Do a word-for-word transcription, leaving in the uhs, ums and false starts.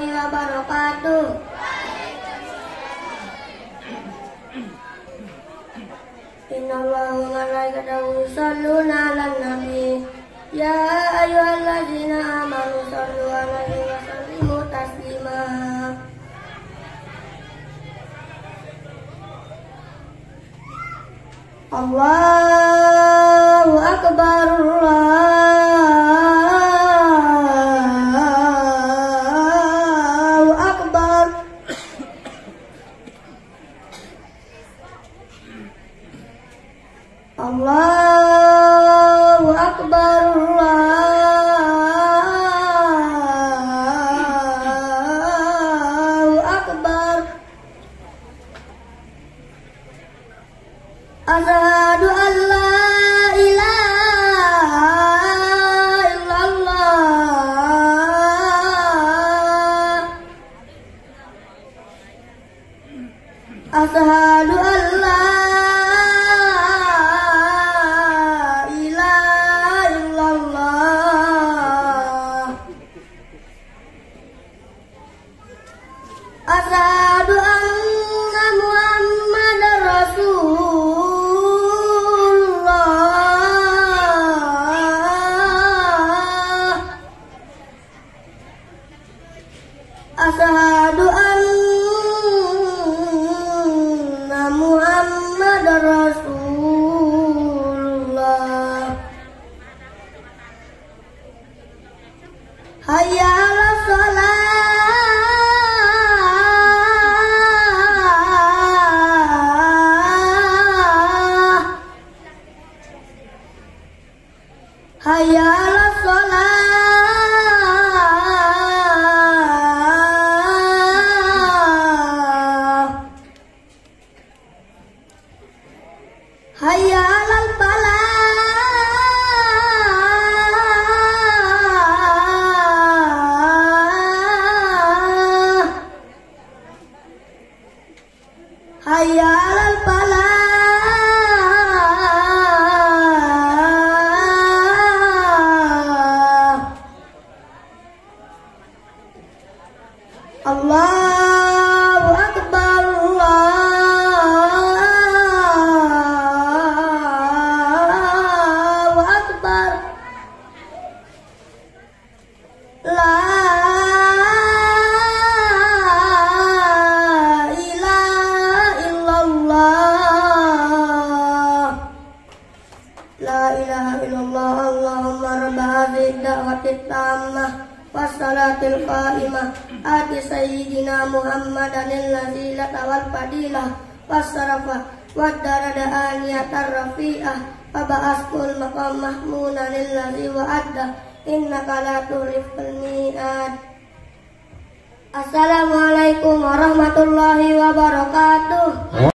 warahmatullahi wabarakatuh. Innallaha wa malaikatahu yusholluna 'alan nabi. Ya ayyuhalladzina amanu shollu 'alaihi wa sallimu taslima. Allahu akbar, Allahu akbar. Allahu akbar, Allahu akbar. Asyhadu an la ilaha illallah. Asyhadu an la ilaha illallah. Asyhadu anna Muhammadar Rasulullah. Asyhadu anna Muhammadar Rasulullah. Hayya 'alas shalah. Hayya 'alas shalah. Hayya 'alal falah. Hayya 'alal falah. Allahu akbar, Allahu akbar. La ilaha illallah. La ilaha illallah. Allahumma rabb hadhihi da'watit tammah wassalatil qa'imah ati sayyidina Muhammadan allazi la tawal fadilah wassarafa wad darada aniyatar rafi'ah wa ba'askul maqam mahmunan allazi wa'adda innaka la tuliful mi'ad. Assalamualaikum warahmatullahi wabarakatuh.